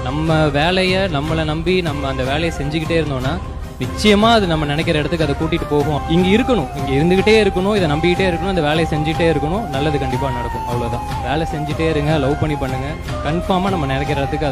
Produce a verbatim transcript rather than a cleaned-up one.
நம்ம வேலையை நம்மளை நம்பி நம்ம அந்த வேலையை செஞ்சுக்கிட்டே இருந்தோம்னா நிச்சயமா அது நம்ம நினைக்கிற இடத்துக்கு அதை கூட்டிட்டு போகும். இங்க இருக்கணும், இங்க இருந்துகிட்டே இருக்கணும், இதை நம்பிக்கிட்டே இருக்கணும், இந்த வேலையை செஞ்சுட்டே இருக்கணும், நல்லது கண்டிப்பா நடக்கும். அவ்வளவுதான். வேலை செஞ்சுட்டே இருங்க, லவ் பண்ணி பண்ணுங்க, கன்ஃபார்மா நம்ம நினைக்கிற இடத்துக்கு